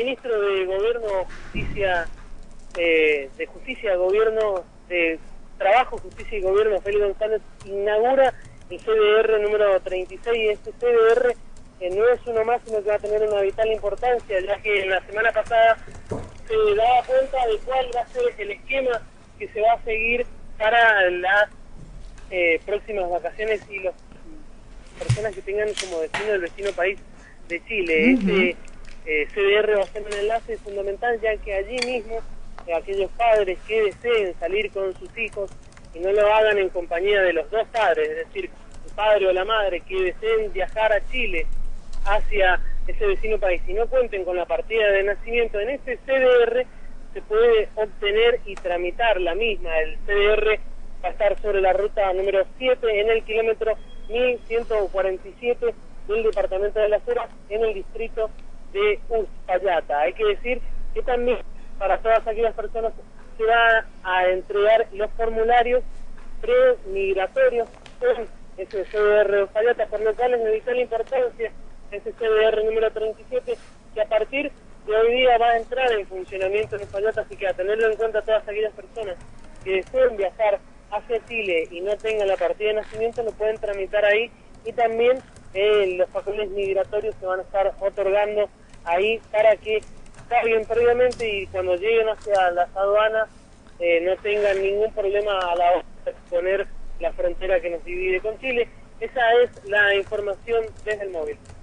ministro de Gobierno, de Justicia, Gobierno, de Trabajo, Justicia y Gobierno, Félix González, inaugura el CDR número 36. Este CDR no es uno más, sino que va a tener una vital importancia, ya que en la semana pasada se daba cuenta de cuál va a ser el esquema que se va a seguir para las próximas vacaciones y las personas que tengan como destino el vecino país de Chile. CDR va a ser un enlace fundamental, ya que allí mismo aquellos padres que deseen salir con sus hijos y no lo hagan en compañía de los dos padres, es decir, el padre o la madre que deseen viajar a Chile hacia ese vecino país y no cuenten con la partida de nacimiento, en este CDR se puede obtener y tramitar la misma. El CDR va a estar sobre la ruta número 7 en el kilómetro 1147 del departamento de Las Heras, en el distrito de Uspallata. Hay que decir que también para todas aquellas personas se van a entregar los formularios pre-migratorios con ese CDR de Uspallata, por lo cual es de vital importancia ese CDR número 37, que a partir de hoy día va a entrar en funcionamiento en Uspallata, así que a tenerlo en cuenta todas aquellas personas que deseen viajar hacia Chile y no tengan la partida de nacimiento, lo pueden tramitar ahí, y también los papeles migratorios se van a estar otorgando ahí para que carguen previamente y cuando lleguen hacia las aduanas no tengan ningún problema a la hora de exponer la frontera que nos divide con Chile. Esa es la información desde el móvil.